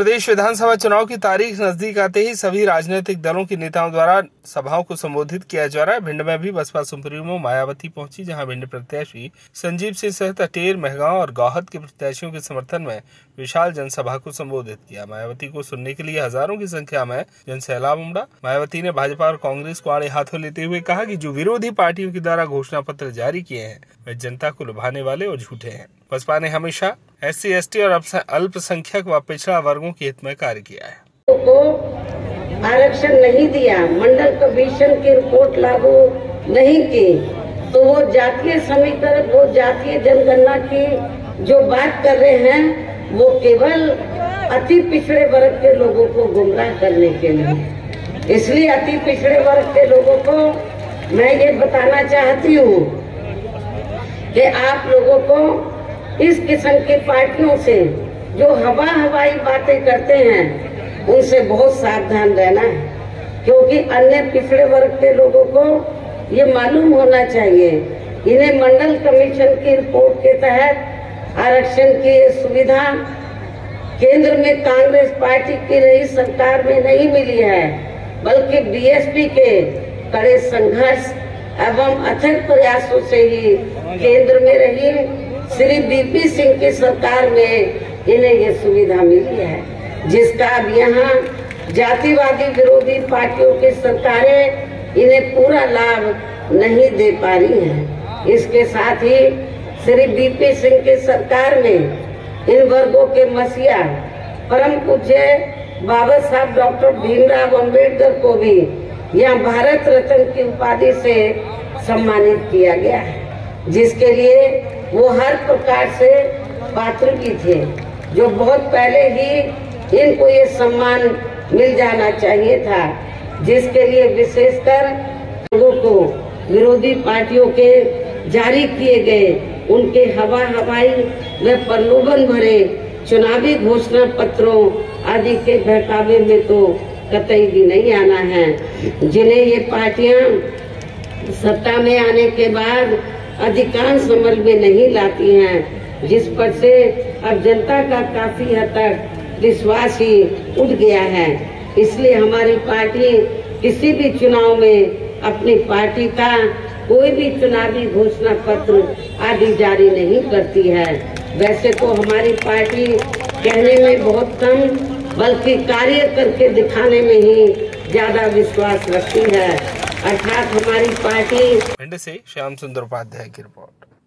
प्रदेश विधानसभा चुनाव की तारीख नजदीक आते ही सभी राजनीतिक दलों के नेताओं द्वारा सभाओं को संबोधित किया जा रहा है। भिंड में भी बसपा सुप्रीमो मायावती पहुंची, जहां भिंड प्रत्याशी संजीव सिंह सहित अटेर, महगांव और गौहद के प्रत्याशियों के समर्थन में विशाल जनसभा को संबोधित किया। मायावती को सुनने के लिए हजारों की संख्या में जनसैलाब उमड़ा। मायावती ने भाजपा और कांग्रेस को आड़े हाथों लेते हुए कहा कि जो विरोधी पार्टियों के द्वारा घोषणा पत्र जारी किए हैं वे जनता को लुभाने वाले और झूठे हैं। बसपा ने हमेशा SC, ST और अल्पसंख्यक व पिछड़ा वर्गों के हित में कार्य किया है। को आरक्षण नहीं दिया, मंडल कमीशन की रिपोर्ट लागू नहीं की, तो वो जातीय समीकरण, वो जातीय जनगणना की जो बात कर रहे हैं वो केवल अति पिछड़े वर्ग के लोगों को गुमराह करने के लिए। इसलिए अति पिछड़े वर्ग के लोगों को मैं ये बताना चाहती हूँ कि आप लोगों को इस किस्म की पार्टियों से जो हवाई बातें करते हैं उनसे बहुत सावधान रहना है, क्योंकि अन्य पिछड़े वर्ग के लोगों को ये मालूम होना चाहिए इन्हें मंडल कमीशन की रिपोर्ट के तहत आरक्षण की सुविधा केंद्र में कांग्रेस पार्टी की रही सरकार में नहीं मिली है, बल्कि BSP के कड़े संघर्ष एवं अथक प्रयासों से ही केंद्र में रही श्री BP सिंह की सरकार में इन्हें ये सुविधा मिली है, जिसका अब यहाँ जातिवादी विरोधी पार्टियों की सरकारें इन्हें पूरा लाभ नहीं दे पा रही हैं। इसके साथ ही श्री BP सिंह की सरकार में इन वर्गों के मसीहा परम पूज्य बाबा साहब डॉक्टर भीमराव अम्बेडकर को भी यहाँ भारत रत्न की उपाधि से सम्मानित किया गया है, जिसके लिए वो हर प्रकार से पात्र भी थे। जो बहुत पहले ही इनको ये सम्मान मिल जाना चाहिए था, जिसके लिए विशेषकर लोगों को विरोधी पार्टियों के जारी किए गए उनके हवाई व प्रलोभन भरे चुनावी घोषणा पत्रों आदि के बहकावे में तो कतई भी नहीं आना है, जिन्हें ये पार्टियां सत्ता में आने के बाद अधिकांश अमल में नहीं लाती हैं, जिस पर से अब जनता का काफी हद तक विश्वास ही उठ गया है। इसलिए हमारी पार्टी किसी भी चुनाव में अपनी पार्टी का कोई भी चुनावी घोषणा पत्र आदि जारी नहीं करती है। वैसे तो हमारी पार्टी कहने में बहुत कम बल्कि कार्य करके दिखाने में ही ज्यादा विश्वास रखती है, अर्थात हमारी पार्टी। भिंड से श्याम सुंदर उपाध्याय की रिपोर्ट।